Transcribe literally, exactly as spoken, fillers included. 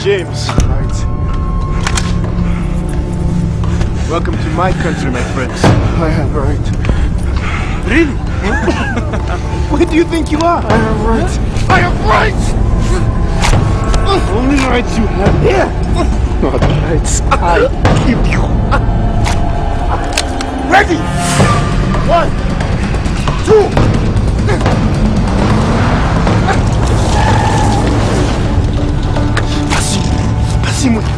James. Right. Welcome to my country, my friends. I have a right. Really? Where do you think you are? I have rights. I have rights! Only rights you have here. Not rights. I give you. Ready? One, two. Passez-moi.